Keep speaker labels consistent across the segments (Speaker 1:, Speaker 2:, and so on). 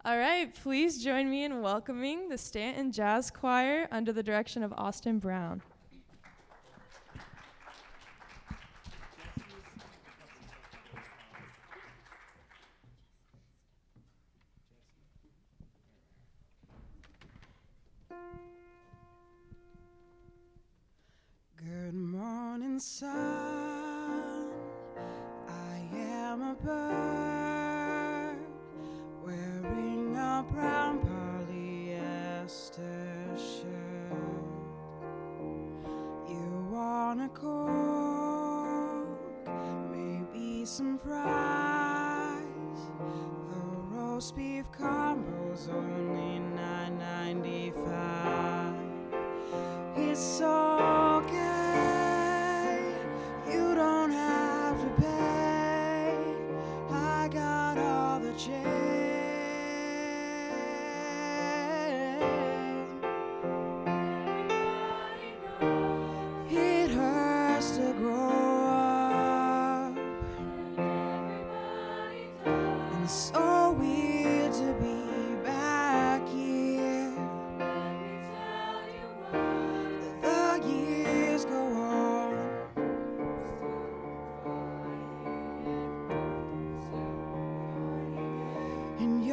Speaker 1: All right, please join me in welcoming the Stanton Jazz Choir under the direction of Austin Brown.
Speaker 2: Good morning, sun. I am a bird wearing a brown polyester shirt. You want a Coke, maybe some fries. The roast beef combo's only $9.95. It's okay, you don't have to pay. I got all the change. It hurts to grow up, and so weird to be back here. The years go on, and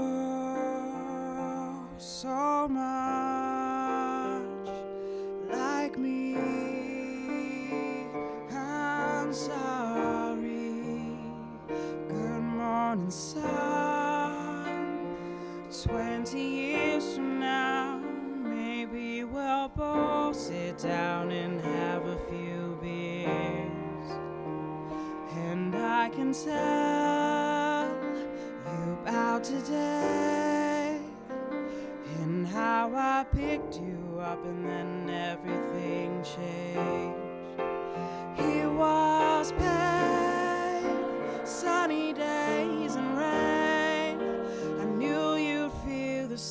Speaker 2: you're so much like me. I'm sorry. Good morning, sun. 20 years from now, maybe we'll both sit down and have a few beers, and I can tell you about today and how I picked you up and then everything changed. It was pain, sunny days and rain. I knew you'd feel the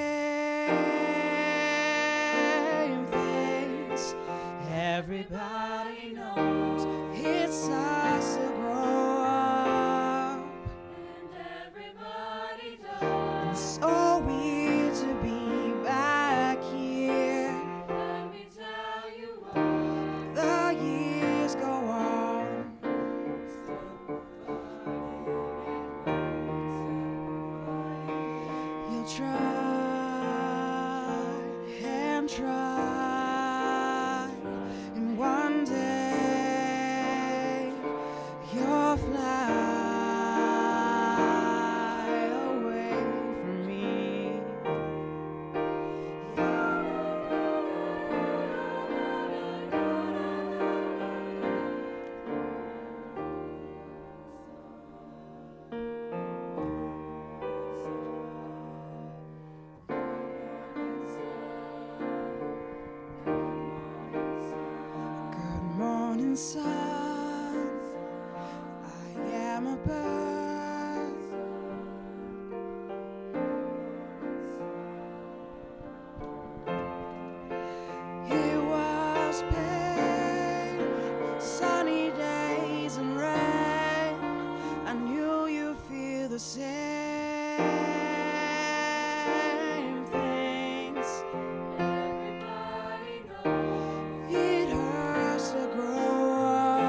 Speaker 2: same things. Everybody knows it sucks to grow up,
Speaker 3: And everybody does.
Speaker 2: and so weird to be back here.
Speaker 3: Let me tell you what.
Speaker 2: The years go on, you'll try and try, and one day you'll fly away from me. Good morning, sun. I am a bird. It was pain, sunny days and rain. I knew you'd feel the same things.
Speaker 3: Everybody knows.
Speaker 2: It hurts to grow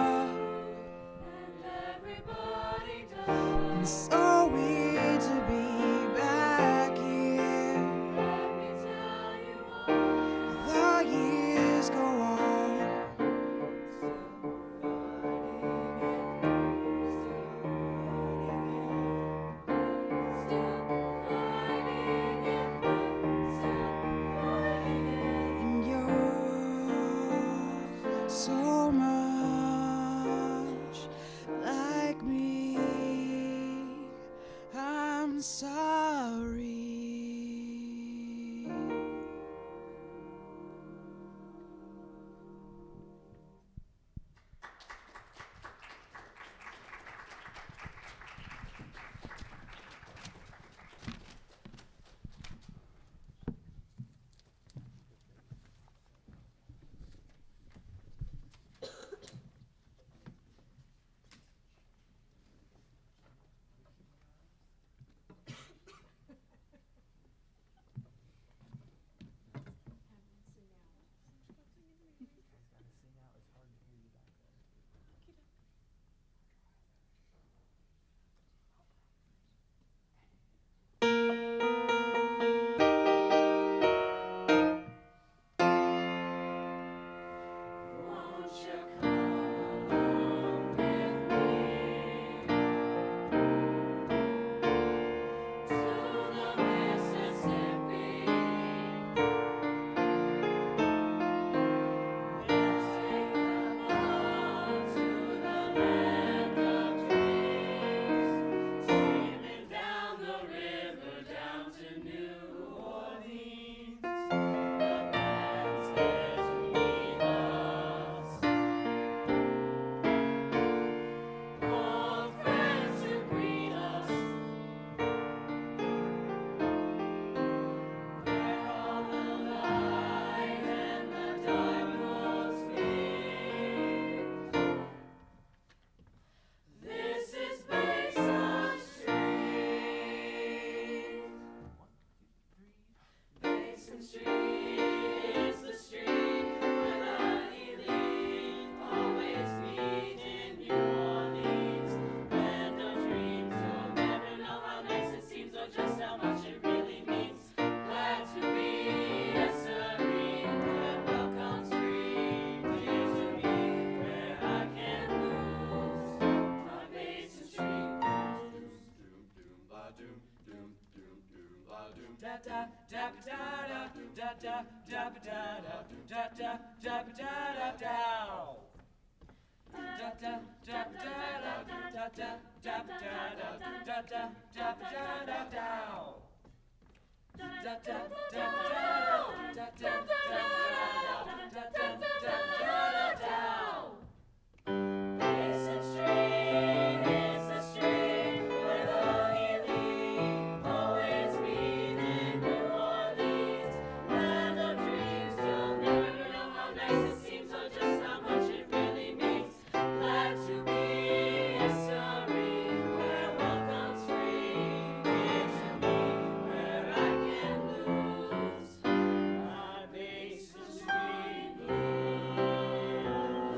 Speaker 3: Basin Street is the street where the elite always meet in New Orleans. Land of dreams, you'll never know how nice it seems or just how much it really means. Glad to be a sorry where welcome's free. Dear to me, where I can lose my Basin Street blues.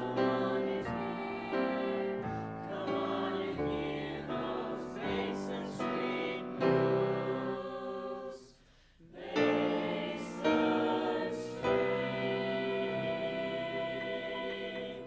Speaker 3: Come on and hear those Basin Street blues. Basin Street.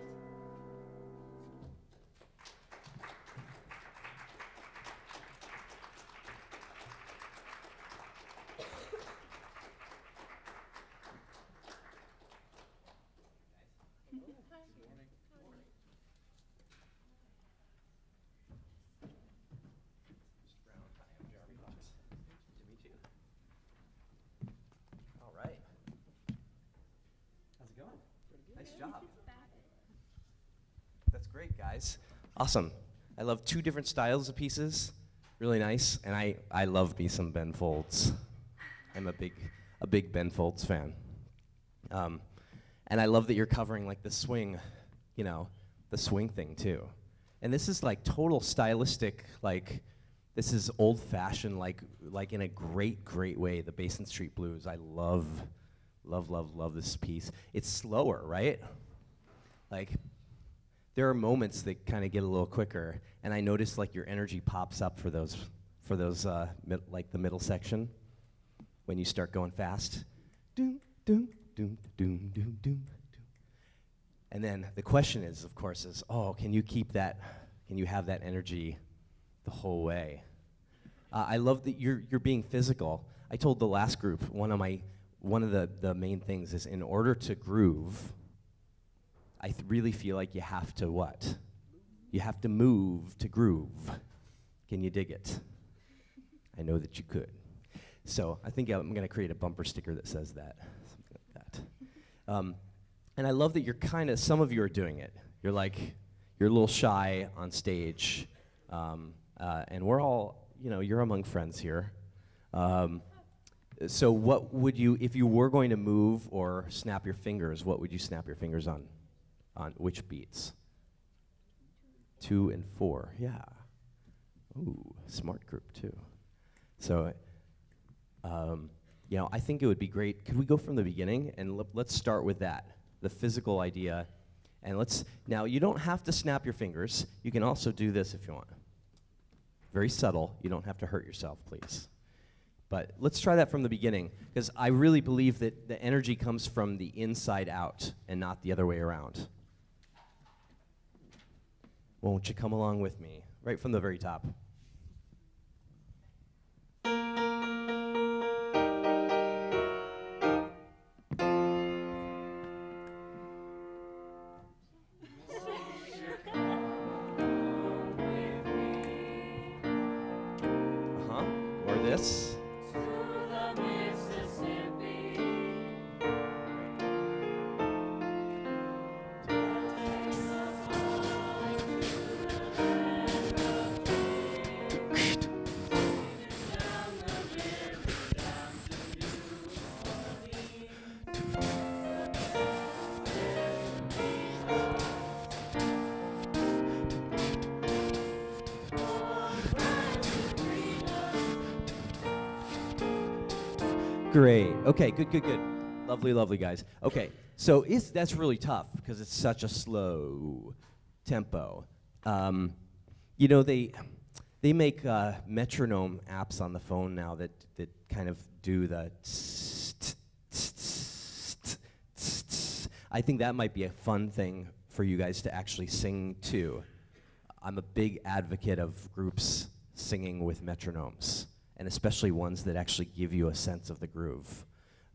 Speaker 4: All right. How's it going? Nice job. That's great, guys. Awesome. I love two different styles of pieces. Really nice. And I love me some Ben Folds. I'm a big Ben Folds fan. And I love that you're covering like the swing, you know, the swing thing too. And this is like total stylistic, like this is old-fashioned, like in a great way. The Basin Street Blues. I love this piece. It's slower, right? Like there are moments that kind of get a little quicker, and I notice like your energy pops up for those like the middle section when you start going fast. Doom doom doom doom doom doom. And then the question is, of course, can you keep that? Can you have that energy the whole way? I love that you're being physical. I told the last group one of the main things is in order to groove, I really feel like you have to what? You have to move to groove. Can you dig it? I know that you could. So I think I'm going to create a bumper sticker that says that, something like that. And I love that some of you are doing it. You're a little shy on stage, and we're all, you're among friends here. So what would you, if you were going to move or snap your fingers, what would you snap your fingers on? On which beats? 2 and 4, yeah. Ooh, smart group too. So, I think it would be great. Could we go from the beginning and let's start with that, the physical idea, and now you don't have to snap your fingers. You can also do this if you want. Very subtle. You don't have to hurt yourself, please. But let's try that from the beginning, because I really believe that the energy comes from the inside out and not the other way around. Won't you come along with me? Right from the very top. Or this.
Speaker 3: To the Mississippi.
Speaker 4: Great. Okay, good. Lovely, guys. Okay, so that's really tough because it's such a slow tempo. They make metronome apps on the phone now that kind of do the. I think that might be a fun thing for you guys to actually sing to. I'm a big advocate of groups singing with metronomes. and especially ones that actually give you a sense of the groove.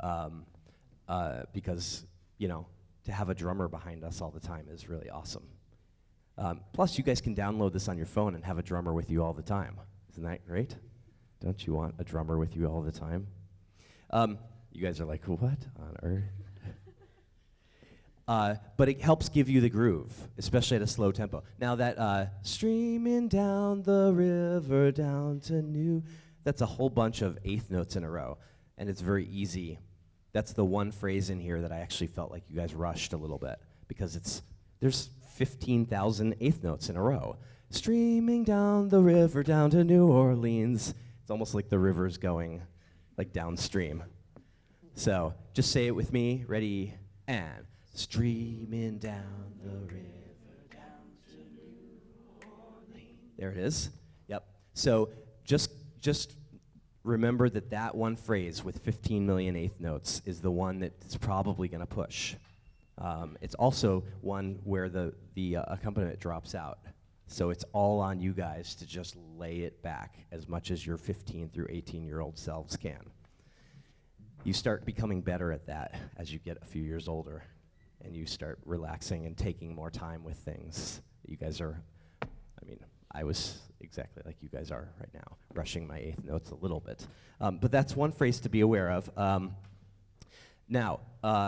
Speaker 4: Because, you know, to have a drummer behind us all the time is really awesome. Plus, you guys can download this on your phone and have a drummer with you all the time. Isn't that great? Don't you want a drummer with you all the time? You guys are like, what on earth? But it helps give you the groove, especially at a slow tempo. Now that streaming down the river down to New, that's a whole bunch of eighth notes in a row, and it's very easy. That's the one phrase in here that I actually felt like you guys rushed a little bit, because there's 15,000 eighth notes in a row. Streaming down the river down to New Orleans. It's almost like the river's going like downstream. So just say it with me. Ready? And streaming down the river down to New Orleans. There it is. Yep. So just remember that one phrase with 15 million eighth notes is the one that's probably going to push. It's also one where the accompaniment drops out. So it's all on you guys to just lay it back as much as your 15 through 18-year-old selves can. You start becoming better at that as you get a few years older, and you start relaxing and taking more time with things. You guys are, I was exactly like you guys are right now, rushing my eighth notes a little bit. But that's one phrase to be aware of. Now,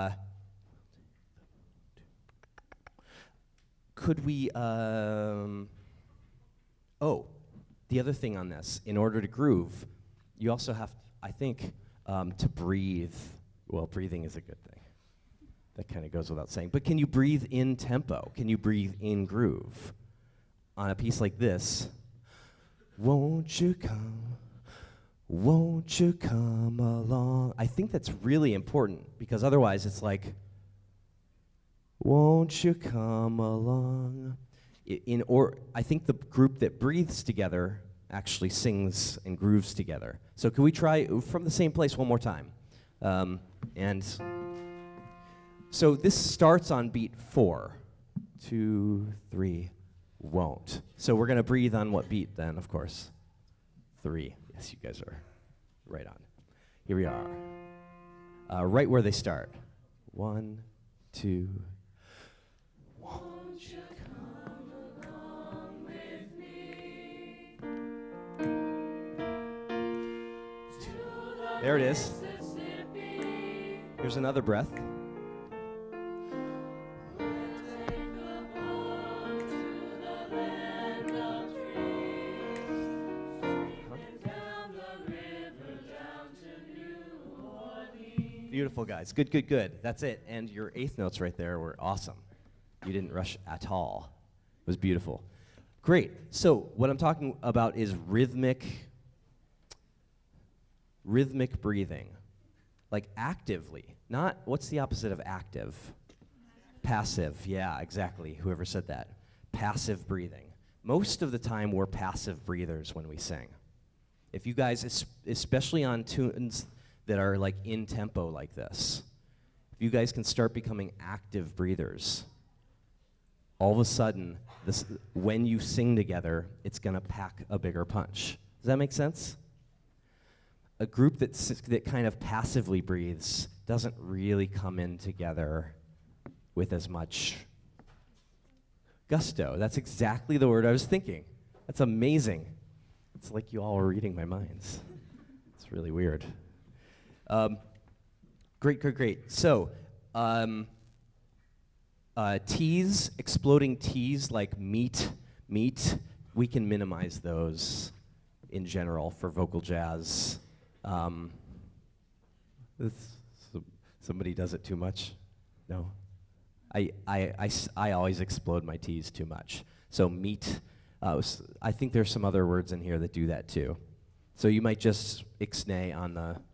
Speaker 4: could we, the other thing on this, in order to groove, you also have, I think, to breathe. Well, breathing is a good thing. That kind of goes without saying. But can you breathe in tempo? Can you breathe in groove? On a piece like this, won't you come along? I think that's really important, because otherwise it's like, won't you come along? I think the group that breathes together actually sings and grooves together. So can we try from the same place one more time? And so this starts on beat 4. 2, 3, won't. So we're going to breathe on what beat then, of course? 3. Yes, you guys are right on. Here we are. Right where they start. 1, 2, won't you come along with me to the There it is. Mississippi. Here's another breath. Beautiful, guys. Good, good, good. That's it. And your eighth notes right there were awesome. You didn't rush at all. It was beautiful. Great. So what I'm talking about is rhythmic breathing. Like actively. Not, what's the opposite of active? Passive. Yeah, exactly. Whoever said that. Passive breathing. Most of the time we're passive breathers when we sing. If you guys, especially on tunes that are like in tempo like this, if you guys can start becoming active breathers, all of a sudden, when you sing together, it's gonna pack a bigger punch. Does that make sense? A group that kind of passively breathes doesn't really come in together with as much gusto. That's exactly the word I was thinking. That's amazing. It's like you all are reading my minds. It's really weird. Great, great, great. So, T's, exploding T's like meat, we can minimize those in general for vocal jazz. Somebody does it too much? No? I always explode my T's too much. So meat, I think there's some other words in here that do that too. So you might just ixnay on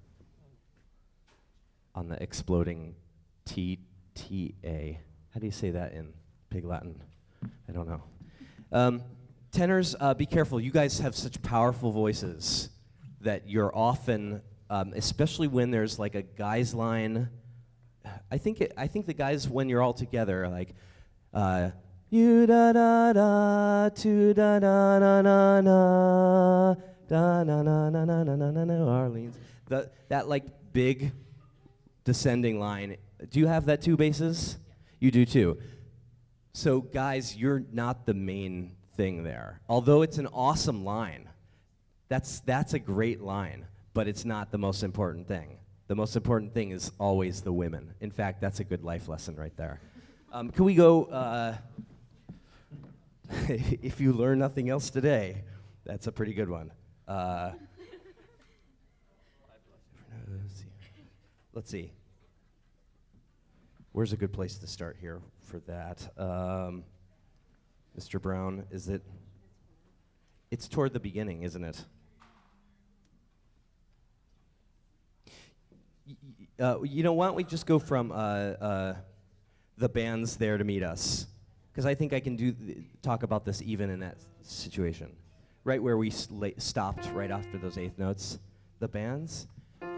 Speaker 4: the exploding T-T-A. How do you say that in Pig Latin? I don't know. Tenors, be careful. You guys have such powerful voices that you're often, especially when there's like a guy's line. I think the guys, when you're all together, are like, you da da da, tu da da na na na, Da na na na na na na na New Orleans. That like big descending line. Do you have that too, basses? You do too. So guys, you're not the main thing there. Although it's an awesome line. That's a great line, but it's not the most important thing. The most important thing is always the women. In fact, that's a good life lesson right there. Can we go, if you learn nothing else today, that's a pretty good one. Let's see. Where's a good place to start here for that? Mr. Brown, is it? It's toward the beginning, isn't it? You know, why don't we just go from the band's there to meet us? Because I think I can talk about this even in that situation. Right where we stopped right after those eighth notes. The band's.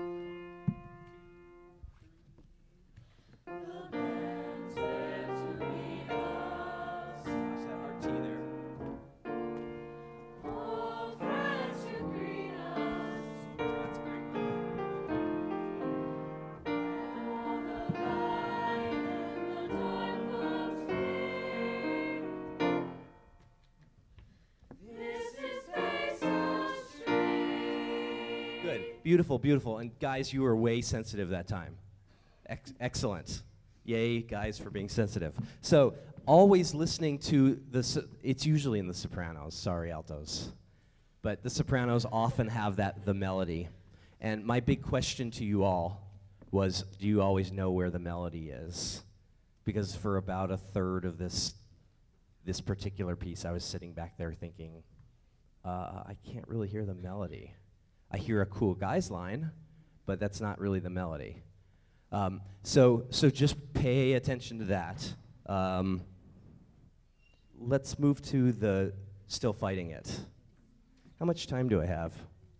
Speaker 4: Beautiful, beautiful. And guys, you were way sensitive that time. Excellent. Yay, guys, for being sensitive. So, always listening to it's usually in the sopranos, sorry, altos. But the sopranos often have the melody. And my big question to you all was, do you always know where the melody is? Because for about a third of this particular piece, I was sitting back there thinking, I can't really hear the melody. I hear a cool guys line, but that's not really the melody. So just pay attention to that. Let's move to the Still Fighting It. How much time do I have?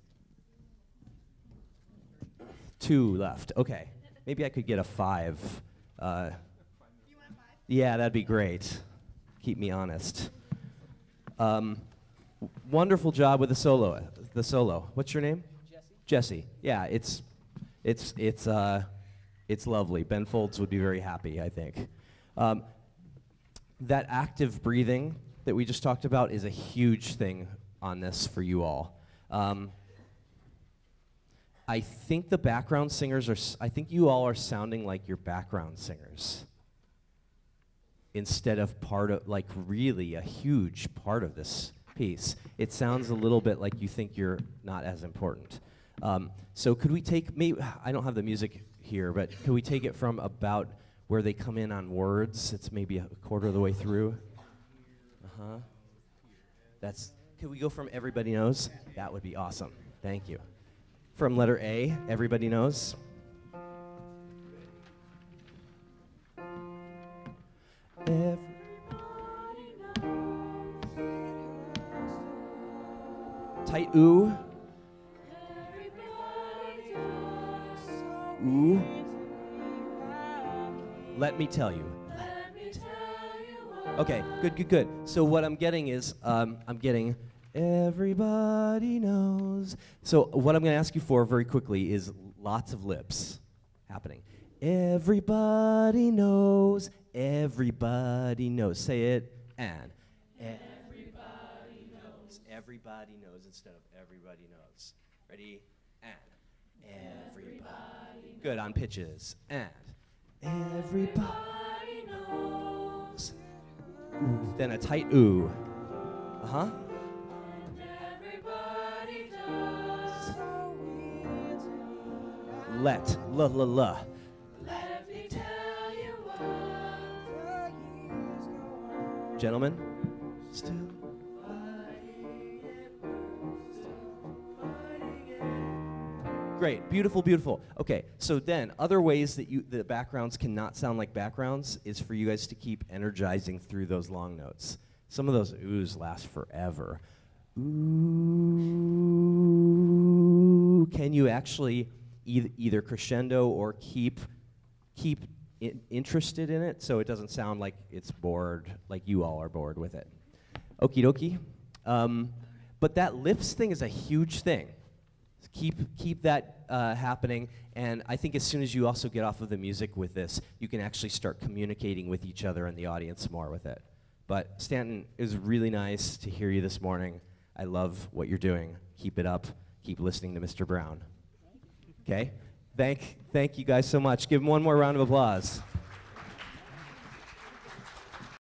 Speaker 4: 2 left. Okay. Maybe I could get a 5. You want a 5? Yeah, that'd be great. Keep me honest. Wonderful job with the solo. What's your name? Jesse. Yeah, it's lovely. Ben Folds would be very happy, I think. That active breathing that we just talked about is a huge thing on this for you all. I think the background singers I think you all are sounding like your background singers instead of really a huge part of this piece. It sounds a little bit like you think you're not as important. So could we maybe I don't have the music here, but could we take it from about where they come in on words? It's maybe a quarter of the way through. Could we go from Everybody Knows? That would be awesome. Thank you. From letter A, Everybody Knows. Tight ooh. Ooh. Let me tell you. Okay, good. So what I'm getting is, I'm getting everybody knows. So what I'm going to ask you for very quickly is lots of lips happening. Everybody knows, everybody knows. Say it, and. Everybody knows instead of everybody knows. Ready? And. Everybody. Good on pitches. And. Everybody knows. Ooh. Then a tight ooh. Uh-huh. And everybody does. Let. La. Let me tell you what. Gentlemen. Still. Great, beautiful. Okay, so then other ways that the backgrounds cannot sound like backgrounds is for you guys to keep energizing through those long notes. Some of those oohs last forever. Ooh, can you actually either crescendo or keep interested in it so it doesn't sound like it's bored, like you all are bored with it? Okie dokie. But that lips thing is a huge thing. Keep that happening, and I think as soon as you also get off of the music with this, you can actually start communicating with each other and the audience more with it. But Stanton, it was really nice to hear you this morning. I love what you're doing. Keep it up. Keep listening to Mr. Brown. Okay? Thank you guys so much. Give him one more round of applause.